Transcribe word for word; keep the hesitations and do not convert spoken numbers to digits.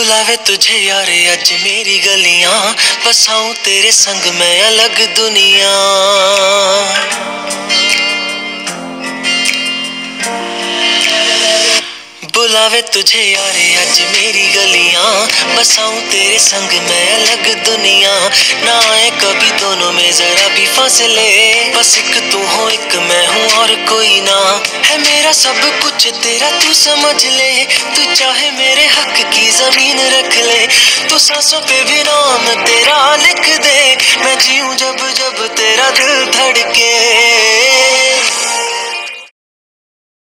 बुलावे तुझे यारे आज मेरी गलियां, बसाऊं तेरे संग मैं अलग दुनिया। बुलावे तुझे यारे आज मेरी गलियां, बसाऊं तेरे संग मैं अलग दुनिया। ना आए कभी दोनों में जरा भी फासले, बस एक तू हो एक मैं हूँ और कोई ना। है मेरा सब कुछ तेरा तू समझ ले, तू चाहे मेरे हक की जमीन रख ले। तू सांसों पे भी नाम तेरा लिख दे, मैं जीऊं जब जब तेरा दिल धड़के।